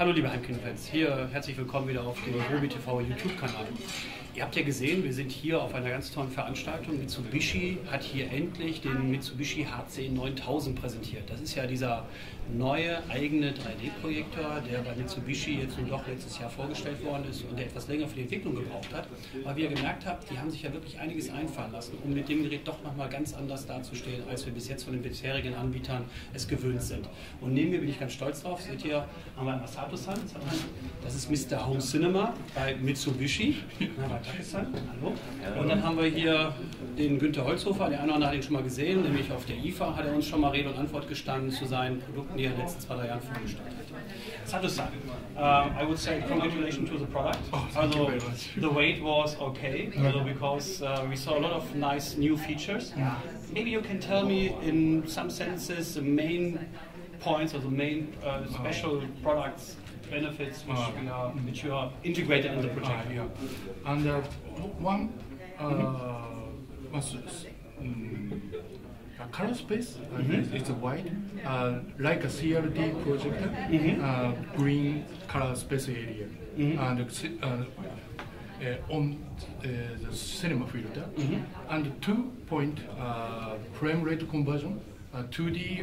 Hallo liebe Heimkino-Fans, hier herzlich willkommen wieder auf dem Robi TV YouTube-Kanal. Ihr habt ja gesehen, wir sind hier auf einer ganz tollen Veranstaltung. Mitsubishi hat hier endlich den Mitsubishi HC 9000 präsentiert. Das ist ja dieser neue eigene 3D-Projektor, der bei Mitsubishi jetzt nun doch letztes Jahr vorgestellt worden ist und der etwas länger für die Entwicklung gebraucht hat. Aber wie ihr gemerkt habt, die haben sich ja wirklich einiges einfallen lassen, um mit dem Gerät doch nochmal ganz anders dazustehen, als wir bis jetzt von den bisherigen Anbietern es gewöhnt sind. Und neben mir bin ich ganz stolz drauf, seht ihr, haben wir einen Masato-san, das ist Mr. Home Cinema bei Mitsubishi. Hallo. Und dann haben wir hier den Günther Holzhofer, der eine oder andere hat ihn schon mal gesehen, nämlich auf der IFA hat er uns schon mal Rede und Antwort gestanden zu seinen Produkten, die er in den letzten 2-3 Jahren vorgestellt hat. Sato-san, I would say congratulations to the product. Also, the weight was okay, because we saw a lot of nice new features. Maybe you can tell me in some senses the main points or the main special products benefits which you are integrated in the project. And one color space is white, like a CRT projector, green color space area, and on the cinema filter, and 2-point frame rate conversion, 2D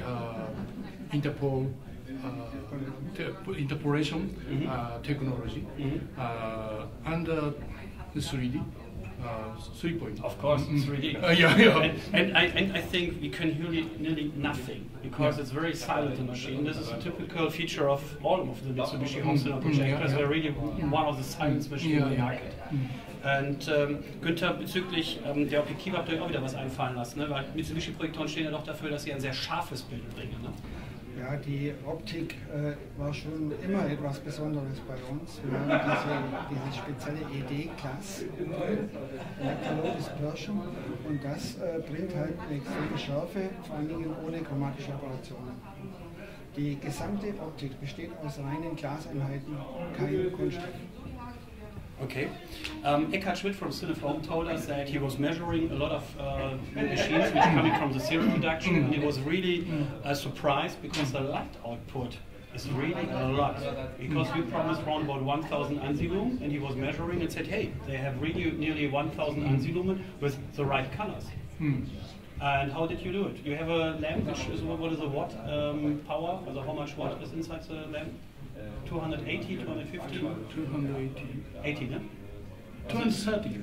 interpolation technology, and 3D. 3 point. Of course, 3D. And I think we can hear nearly nothing because it's very silent in the machine. This is a typical feature of all of the Mitsubishi home cinema projectors. They're really one of the silent machines in the market. Und Günther, bezüglich der Objektive habt ihr euch auch wieder was einfallen lassen, ne? Weil Mitsubishi-Projektoren stehen ja doch dafür, dass sie ein sehr scharfes Bild bringen. Ne? Ja, die Optik war schon immer etwas Besonderes bei uns. Wir haben diese spezielle ED-Class, Electro Dispersion, und das bringt halt eine extreme Schärfe, vor allen Dingen ohne chromatische Operationen. Die gesamte Optik besteht aus reinen Glaseinheiten, kein Kunststoff. Okay. Eckhard Schmidt from Cinefilm told us that he was measuring a lot of machines which are coming from the serial production, and he was really surprised because the light output is really a lot. Because we promised around about 1000 ANSI lumen, and he was measuring and said, hey, they have really nearly 1000 ANSI lumen with the right colors. And how did you do it? You have a lamp, which is, what is the watt power? Also how much watt is inside the lamp? 280, 250? 280. 80, ne? 230.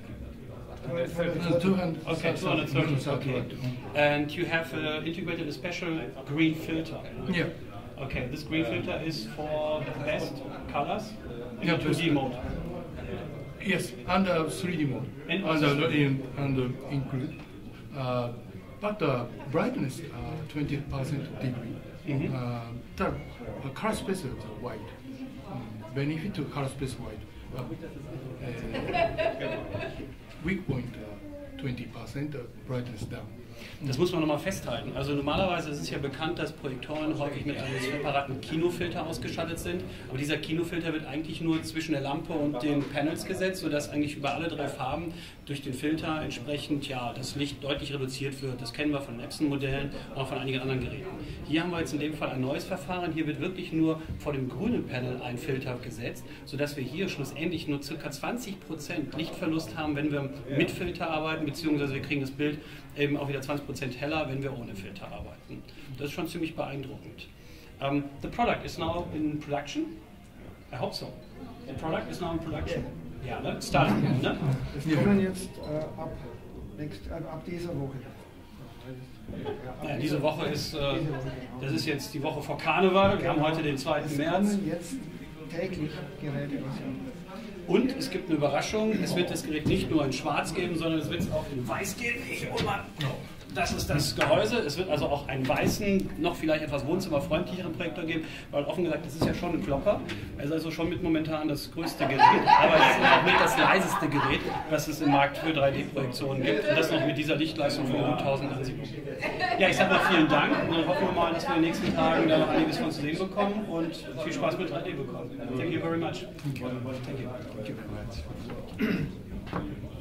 230. Okay, 230. Okay. And you have integrated a special green filter. Yeah. Okay, this green filter is for the best colors in the 2D mode. Yes, and 3D mode. And include. But the brightness 20% degree. The color space is white. Benefit to color space white. Weak point 20% brightness down. Das muss man nochmal festhalten. Also normalerweise ist es ja bekannt, dass Projektoren häufig mit einem separaten Kinofilter ausgestattet sind. Aber dieser Kinofilter wird eigentlich nur zwischen der Lampe und den Panels gesetzt, sodass eigentlich über alle 3 Farben durch den Filter entsprechend das Licht deutlich reduziert wird. Das kennen wir von Epson-Modellen und auch von einigen anderen Geräten. Hier haben wir jetzt in dem Fall ein neues Verfahren. Hier wird wirklich nur vor dem grünen Panel ein Filter gesetzt, sodass wir hier schlussendlich nur ca. 20% Lichtverlust haben, wenn wir mit Filter arbeiten, beziehungsweise wir kriegen das Bild eben auch wieder 20% heller, wenn wir ohne Filter arbeiten. Das ist schon ziemlich beeindruckend. The product is now in production? I hope so. The product is now in production? Ja, ne? Starting, ne? Wir kommen jetzt ab dieser Woche. Ja, diese Woche ist, das ist jetzt die Woche vor Karneval, wir haben heute den 2. März. Es kommen jetzt täglich Geräte. Und es gibt eine Überraschung, es wird das Gerät nicht nur in schwarz geben, sondern es wird es auch in weiß geben. Das ist das Gehäuse. Es wird also auch einen weißen, noch vielleicht etwas wohnzimmerfreundlicheren Projektor geben, weil offen gesagt, das ist ja schon ein Klopper. Es ist also schon mit momentan das größte Gerät, aber es ist auch mit das leiseste Gerät, was es im Markt für 3D-Projektionen gibt. Und das noch mit dieser Lichtleistung von rund 1000 ANSI. Ja, ich sage mal vielen Dank und dann hoffen wir mal, dass wir in den nächsten Tagen da noch einiges von zu sehen bekommen und viel Spaß mit 3D bekommen. Thank you very much. Thank you. Thank you very much.